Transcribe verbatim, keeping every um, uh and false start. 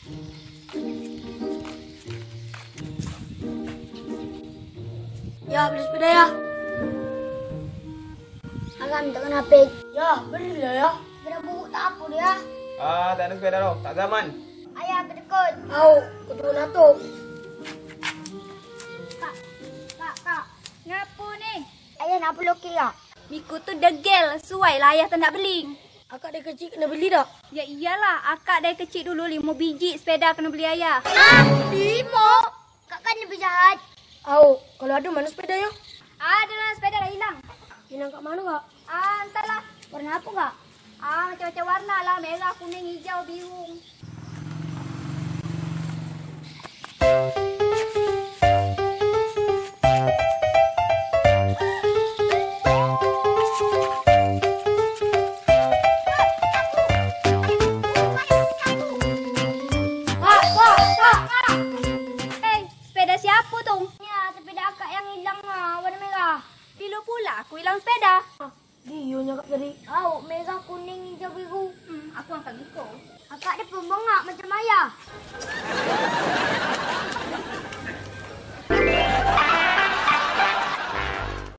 Ya, beli sepeda ya. Agak minta kenapa? Ya, belilah ya. Sepeda buruk tak apa dia. Ah, tak ada sepeda tu. Tak zaman. Ayah kedekut. Au, kedua nato. Kak, kak, kak. Ngapa ni? Ayah nak peluk kira. Miku tu degel, suai lah ayah tak nak beli. Akak dari kecil kena beli dah. Ya iyalah, akak dari kecil dulu lima biji sepeda kena beli ayah. Ah, lima. Kak kan lebih jahat. Au, kalau ada mana sepeda ya? Ada lah sepeda dah hilang. Hilang kat mana kak? Ah, entahlah. Warna apa kak? Ah, macam-macam warna lah. Merah, kuning, hijau, biru. Kak, kak, kak, kak. Eh, sepeda siapa tu? Ya, sepeda akak yang hilang lah, warna merah. Dulu pula aku hilang sepeda. Dia nya kak tadi. Au, merah, kuning, hijau, biru. Hmm, aku angkat Miko. Akak ada pembengak macam ayah.